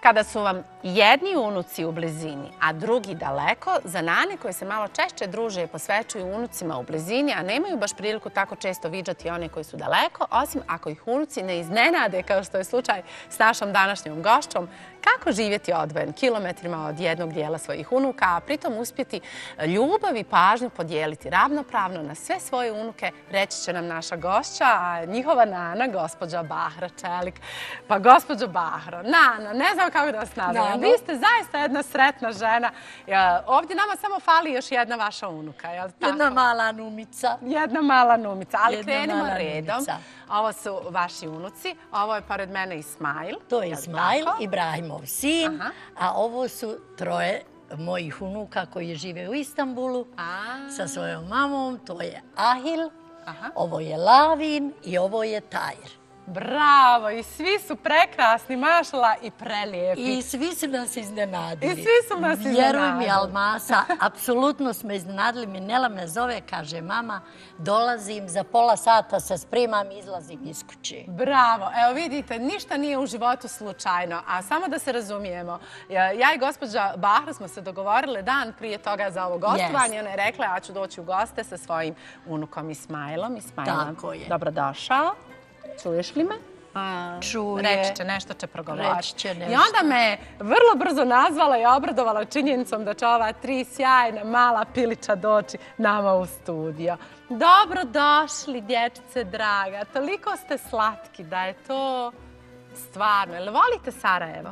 Kada su vam jedni unuci u blizini, a drugi daleko, za nane koje se malo češće druže i posvećuju unucima u blizini, a nemaju baš priliku tako često viđati one koji su daleko, osim ako ih unuci ne iznenade, kao što je slučaj s našom današnjom gošćom, kako živjeti odvojen kilometrima od jednog dijela svojih unuka, a pritom uspjeti ljubav i pažnju podijeliti ravnopravno na sve svoje unuke, reći će nam naša gošća, a njihova nana, gospođa Bahra Čelik. Pa gospođo Bahro, Nana, ne znam kako da vas nazovem. Vi ste zaista jedna sretna žena. Ovdje nama samo fali još jedna vaša unuka, je li tako? Jedna mala numica. Jedna mala numica, ali krenimo redom. Ovo su vaši unuci, ovo je pored mene Ismail. To je Ismail, Ibrahimov sin, a ovo su troje mojih unuka koji žive u Istanbulu sa svojom mamom. To je Ahil, ovo je Lavin i ovo je Tajir. Bravo, i svi su prekrasni, mašala, i prelijepi. I svi su nas iznenadili. I svi su nas iznenadili. Vjeruj mi, Almasa, apsolutno smo iznenadili. Minela me zove, kaže, mama, dolazim, za pola sata se spremam i izlazim iz kuće. Bravo, evo vidite, ništa nije u životu slučajno, a samo da se razumijemo. Ja i gospođa Bahra smo se dogovorile dan prije toga za ovo gostovanje. Ona je rekla, ja ću doći u goste sa svojim unukom Ismailom. Tako je. Dobrodošao. Čuješ li me? Čuje. Reći će, nešto će progovoriti. Reći će nešto. I onda me vrlo brzo nazvala i obradovala činjenicom da će ova tri sjajna mala pilića doći nama u studio. Dobrodošli, dječice draga. Toliko ste slatki da je to stvarno. Jel volite Sarajevo?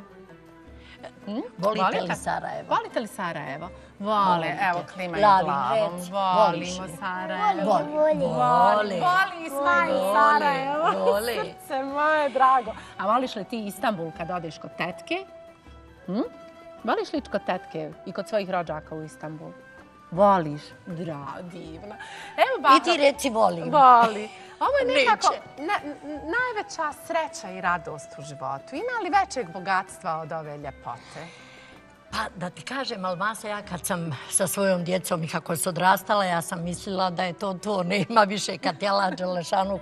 Volite li Sarajevo? Volite li Sarajevo? Vole, evo klimaju glavom. Volimo Sarajevo. Voli Ismail Sarajevo. Srce moje drago. A voliš li ti Istanbul kad odeš kod tetke? Voliš li kod tetke i kod svojih rođaka u Istanbul? Voliš? Divno. I ti reci volim. Voli. Ovo je nekako najveća sreća i radost u životu. Ima li većeg bogatstva od ove ljepote? Pa da ti kažem, Almasa, ja kad sam sa svojom djecom i kako se odrastala, ja sam mislila da je to nema više kad te Allah Đelešanu,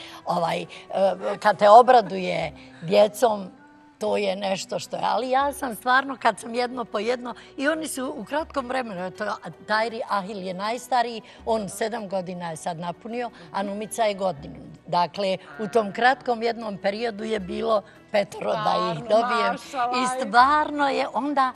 kad te obraduje djecom, to je nešto što je. Ali ja sam stvarno, kad sam jedno po jedno, i oni su u kratkom vremenu, Tajri Ahil je najstariji, on 7 godina je sad napunio, a numica je godinu. Dakle, u tom kratkom jednom periodu je bilo 5 da ih dobijem. I stvarno je onda,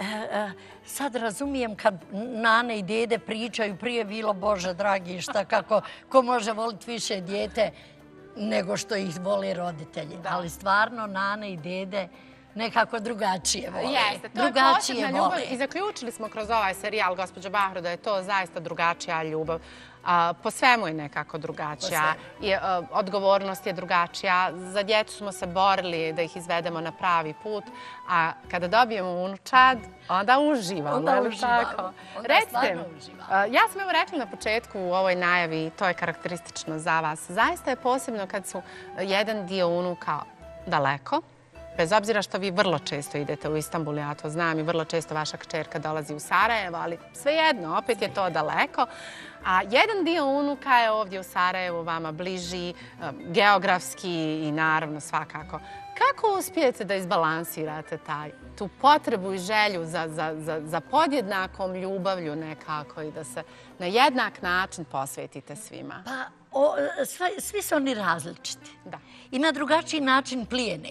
sad razumijem kad nane i dede pričaju, prije bilo, Bože dragi, šta kako, ko može voliti više dijete nego što ih vole roditelji. Ali stvarno nane i dede nekako drugačije vole. Jeste, to je posebna ljubav i zaključili smo kroz ovaj serijal, gospođo Bahro, da je to zaista drugačija ljubav. Po svemu je nekako drugačija. Odgovornost je drugačija. Za djecu smo se borili da ih izvedemo na pravi put, a kada dobijemo unučad, onda uživamo. Onda uživamo. Recite, ja sam evo rekla na početku u ovoj najavi, to je karakteristično za vas. Zaista je posebno kad su jedan dio unuka daleko, bez obzira što vi vrlo često idete u Istanbul, ja to znam, i vrlo često vaša kćerka dolazi u Sarajevo, ali svejedno, opet je to daleko. A jedan dio unuka je ovdje u Sarajevu vama bliži, geografski i naravno svakako. Kako uspijete da izbalansirate tu potrebu i želju za podjednakom ljubavlju nekako i da se na jednak način posvetite svima? Pa, svi su oni različiti. Da. I na drugačiji način plijene.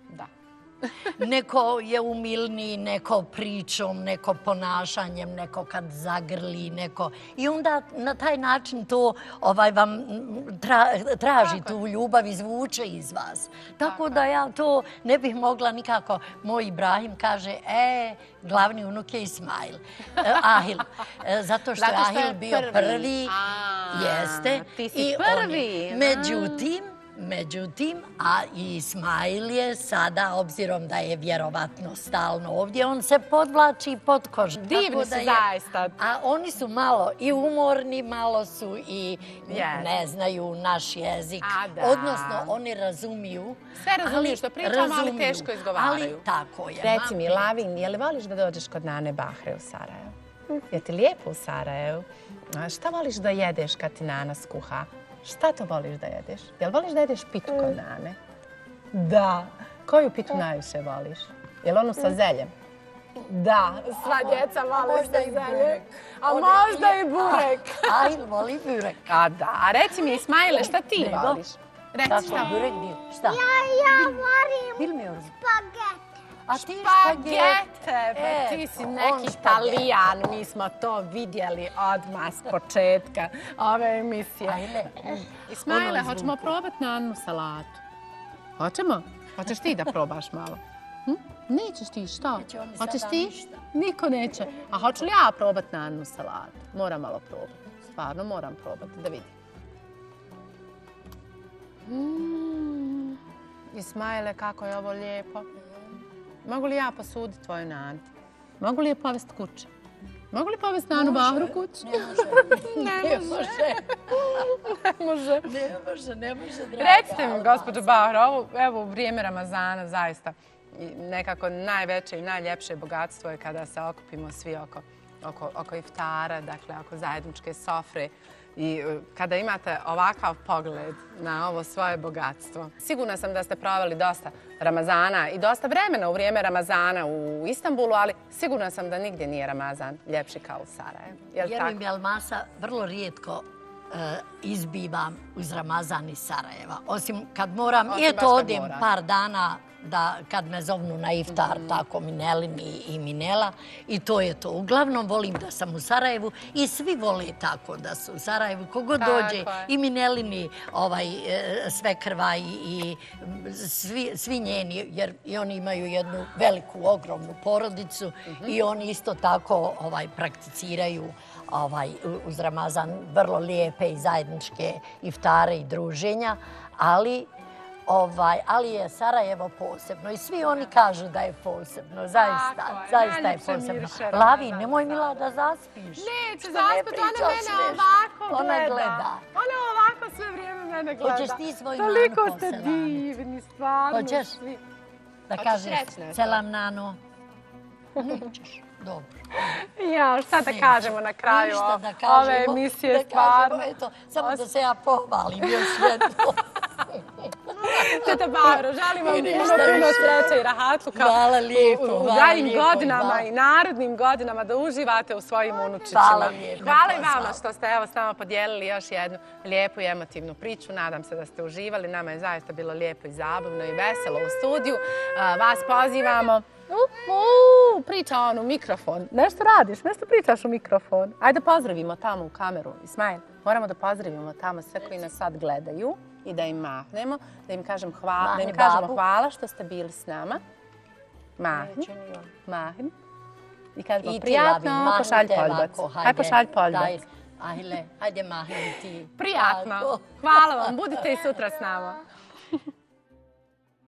Neko je umilniji, neko pričom, neko ponašanjem, neko kad zagrli, neko... I onda na taj način to vam traži tu ljubav, izvuče iz vas. Tako da ja to ne bih mogla nikako. Moj Ibrahim kaže, glavni unuk je Ismail, Ahil. Zato što je Ahil bio prvi. Jeste. Ti si prvi. Međutim, a Ismail je sada, obzirom da je vjerovatno stalno ovdje, on se podvlači pod kožu. Divni su zaista. A oni su malo i umorni, malo su i ne znaju naš jezik. Odnosno, oni razumiju. Sve razumiju što pričamo, ali teško izgovaraju. Ali tako je. Reci mi, Lavin, je li voliš da dođeš kod nane Bahre u Sarajevu? Je ti lijepo u Sarajevu? Šta voliš da jedeš kad ti nana skuha? Šta to voliš da jedeš? Jel voliš da jedeš pitu kod nane? Da. Koju pitu najviše voliš? Je li onu sa zeljem? Da, sva djeca vole možda sa i zeljem. burek. A možda i burek. Ahil voli burek. A da, a reci mi Ismaile, šta ti voliš? Reci Tako, šta. burek dio. Šta? Ja volim Bilmiyorum. spagete. A ti Špagete, pa ti si on neki špagete. Italijan, mi smo to vidjeli odmah s početka ove emisije. Ajle. Ismaile, Ono hoćemo izvuku. probati Naninu salatu? Hoćemo? Hoćeš ti da probaš malo? Nećeš ti, šta? Neće oni Hoćeš sada ti? ništa. Niko neće. A hoću li ja probati Naninu salatu? Moram malo probati. Stvarno moram probati, da vidim. Ismaile, kako je ovo lijepo. Mogu li ja posuditi tvoju Nanu? Mogu li je povesti kuće? Mogu li povesti Nanu Bahru kući? Ne može. Može. Ne može, draga. Recite mi, gospođo Bahro, ovo evo u vrijeme Ramazana zaista nekako najveće i najljepše bogatstvo je kada se okupimo svi oko iftara, dakle oko zajedničke sofre i kada imate ovakav pogled na ovo svoje bogatstvo. Sigurna sam da ste proveli dosta Ramazana i dosta vremena u vrijeme Ramazana u Istanbulu, ali sigurna sam da nigdje nije Ramazan ljepši kao u Sarajevu. Je li tako? Vjerujem, Almasa, vrlo rijetko izbivam uz Ramazan iz Sarajeva. Osim kad moram, Osim i baš eto kad odem mora. par dana kad me zovnu na iftar, tako Minelin i Minela. I to je to. Uglavnom volim da sam u Sarajevu i svi vole tako da su u Sarajevu. Kogod Tako dođe, je. i Minelini, svekrva i svi njeni, jer i oni imaju jednu veliku, ogromnu porodicu i oni isto tako prakticiraju uz Ramazan vrlo lijepe i zajedničke iftare i druženja, ali je Sarajevo posebno i svi oni kažu da je posebno, zaista je najljepše posebno. miriše Lavi, Ramazan. nemoj Mila da zaspiš. Neće Što ne zaspati, ona pričaš mene nešto? ovako Ona gleda. gleda. Ona ovako sve vrijeme mene gleda. Hoćeš ti svoju Toliko Nanu ste poselamiti? divni, stvarno Hoćeš? svi. Da Hoćeš kažeš reći nešto? selam Nano. Nećeš. Dobro. Ja, šta da Neću. kažemo na kraju Ništa da kažemo, ove emisije, da stvarno. kažemo, eto, samo da se ja pohvalim još jednom. Teta Bahro, želim vam Ništa puno više. sreće i rahatluka Hvala lijepo, u hvala daljim lijepo, godinama hvala. i narodnim godinama da uživate u svojim unučićima. Hvala lijepo, Hvala i hvala. vama što ste evo s nama podijelili još jednu lijepu i emotivnu priču. Nadam se da ste uživali. Nama je zaista bilo lijepo i zabavno i veselo u studiju. Vas pozivamo. Priča on u mikrofon. Nešto radiš, nešto pričaš u mikrofon. Ajde pozdravimo tamo u kameru. Ismail, moramo da pozdravimo tamo sve koji nas sad gledaju i da im mahnemo, da im kažemo Mahni babu. hvala što ste bili s nama. Mahni, Neće ni on. mahni. I kažemo I ti, prijatno, Lavi, pošalj mahnite poljbac. ovako, Aj pošalj poljbac. daj, Ajle, ajde mahni ti. Prijatno. Tako. Hvala vam, budite i sutra s nama.